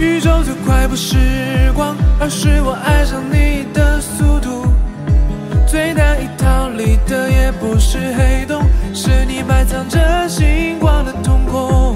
宇宙最快不是光，而是我爱上你的速度。最难以逃离的也不是黑洞，是你埋藏着星光的瞳孔。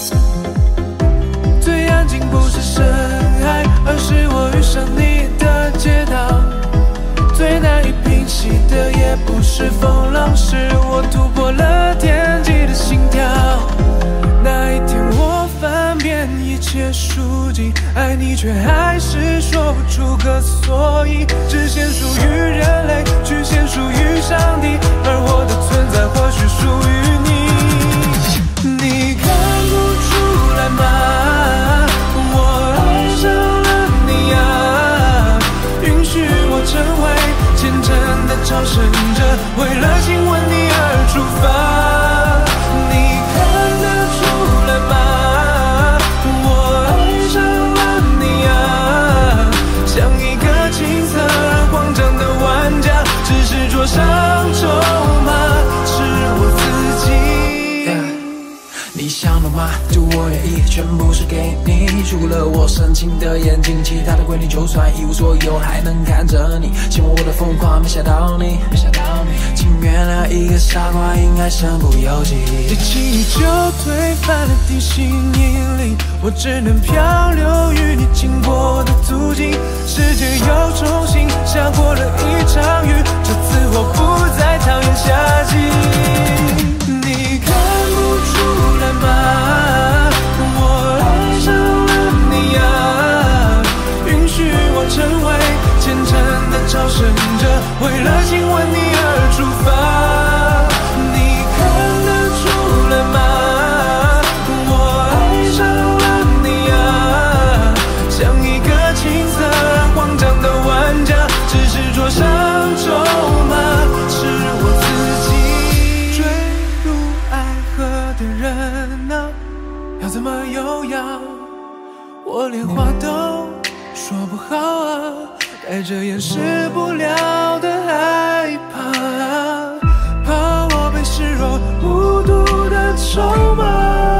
最安静不是深海，而是我遇上你的街道。最难以平息的也不是风浪，是我突破了天际的心跳。那一天我翻遍一切书籍，爱你却还是说不出个所以，只限属于人类，局限属于上帝，而我的存在或许属于你。你看不出来吗？我爱上了你啊！允许我成为虔诚的朝圣者，为了亲吻你而出发。你看得出来吗？我爱上了你啊！像一个青涩而慌张的玩家，只是桌上筹码是我自己。 你想懂吗？就我愿意，全部是给你。除了我深情的眼睛，其他的规律就算一无所有，还能看着你。希望我的疯狂没吓到你，请原谅一个傻瓜，应该身不由己。 一轻易就推翻了地心引力，我只能漂流于你经过的足迹。世界又重新下过了一场雨，这次我不再讨厌夏季。你看不出来吗？我爱上了你啊！允许我成为虔诚的朝圣者，为了亲吻你而出发。你看得出来吗？我爱上了你啊！像一个青涩而慌张的玩家，只是桌上筹码是我自己。坠入爱河的人啊，要怎么优雅？我连话都说不好啊，带着掩饰不了的害怕，怕我被视若无睹的筹码，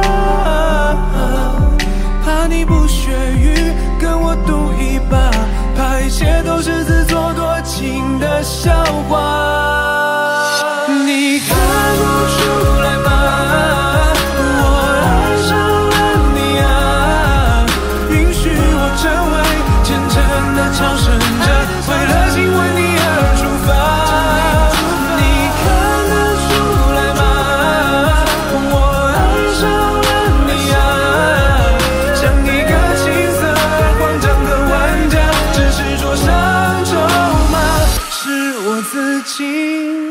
怕你不屑于跟我赌一把，怕一切都是自作多情的笑话。你看不出来吗？我爱上了你啊！允许我成为虔诚的朝圣者，为了亲吻你而出发。你看得出来吗？我爱上了你啊！像一个青涩而慌张的玩家，只是桌上筹码是我自己。